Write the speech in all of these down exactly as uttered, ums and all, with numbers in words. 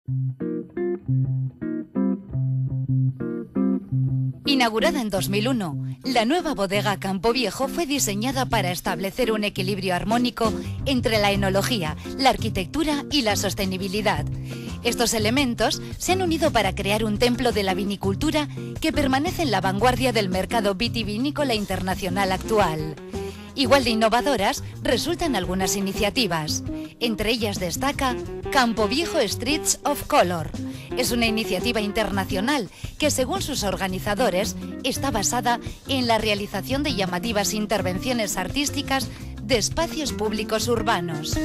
Inaugurada en dos mil uno, la nueva bodega Campo Viejo fue diseñada para establecer un equilibrio armónico entre la enología, la arquitectura y la sostenibilidad. Estos elementos se han unido para crear un templo de la vinicultura que permanece en la vanguardia del mercado vitivinícola internacional actual. Igual de innovadoras resultan algunas iniciativas. Entre ellas destaca Campo Viejo Streets of Color. Es una iniciativa internacional que, según sus organizadores, está basada en la realización de llamativas intervenciones artísticas de espacios públicos urbanos.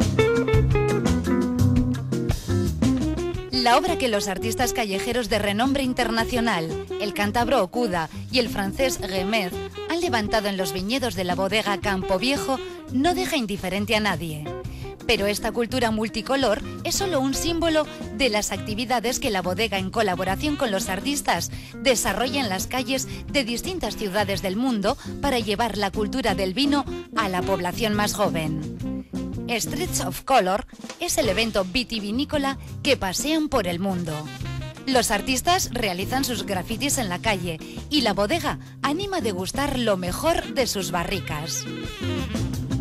La obra que los artistas callejeros de renombre internacional, el cántabro Okuda y el francés Guémez, han levantado en los viñedos de la bodega Campo Viejo, no deja indiferente a nadie. Pero esta cultura multicolor es solo un símbolo de las actividades que la bodega, en colaboración con los artistas, desarrolla en las calles de distintas ciudades del mundo para llevar la cultura del vino a la población más joven. Streets of Color es el evento vitivinícola que pasean por el mundo. Los artistas realizan sus grafitis en la calle y la bodega anima a degustar lo mejor de sus barricas.